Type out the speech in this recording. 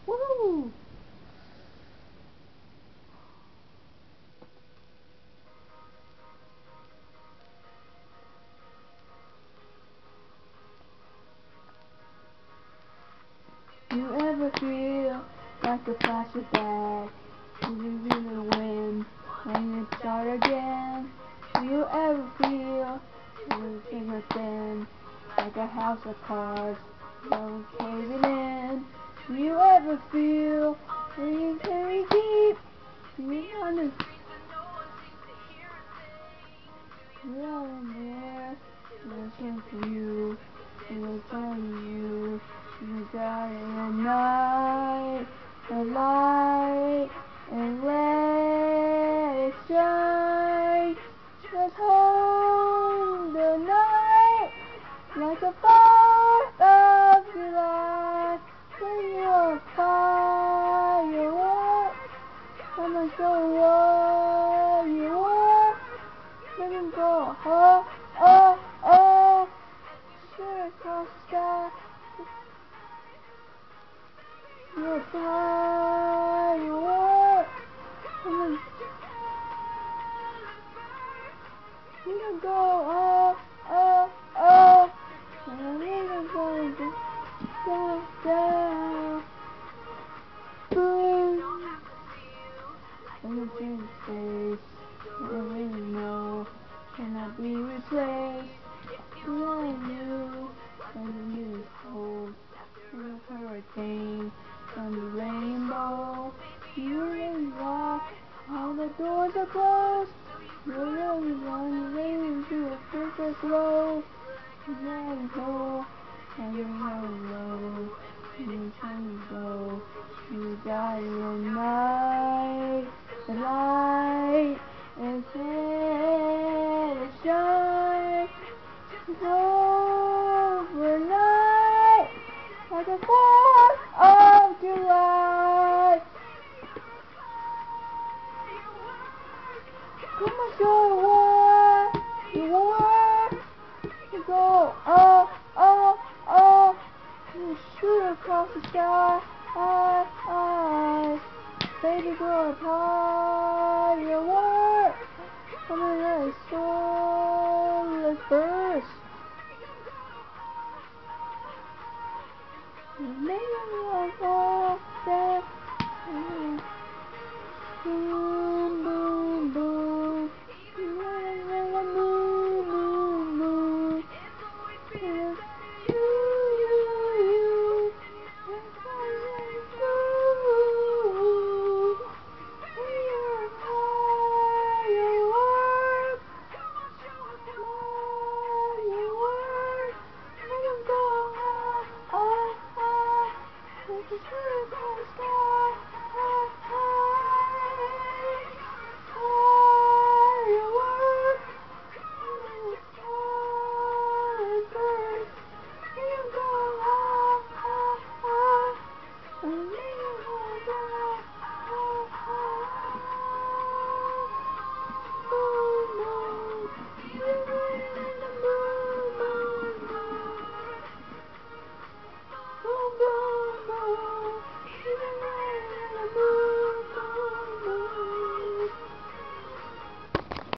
Woo! You ever feel like a flashback? Do you really win when you start again? Do you ever feel everything has been like a house of cards, no caving in? Do you ever feel you very deep? Do you understand? You're in there, listen for you, it'll tell you, you got it at night, the light, and let it shine. Let's hold the night like a 4th of July. When you're firework, come and show what you want. Let him go, oh, oh, oh, shoot across the sky. You're firework, come and let him go, oh, oh, oh, and let him go down, down, boom. Let him change his face, let him really know. Cannot be replaced. I knew when the music is cold, in a hurricane, from the rainbow. You really rock, all the doors are closed. You really run, you really into a perfect flow. You let go, and you're low. You try to go, you got your night, the light, and let it shine. Overnight, like a 4th of July. Come on, show what you want. You go, oh, oh, oh. You shoot across the sky. Baby girl, firework. Come on, let it show, let's burn.